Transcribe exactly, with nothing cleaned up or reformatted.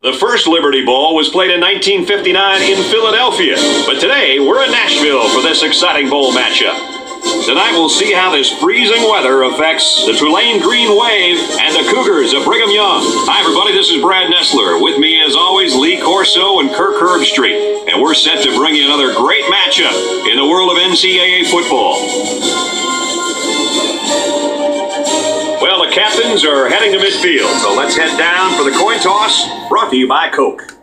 The first Liberty Bowl was played in nineteen fifty-nine in Philadelphia, but today we're in Nashville for this exciting bowl matchup. Tonight we'll see how this freezing weather affects the Tulane Green Wave and the Cougars of Brigham Young. Hi everybody, this is Brad Nessler. With me as always, Lee Corso and Kirk Herbstreit. And we're set to bring you another great matchup in the world of N C double A football. Well, the captains are heading to midfield, so let's head down for the coin toss, brought to you by Coke.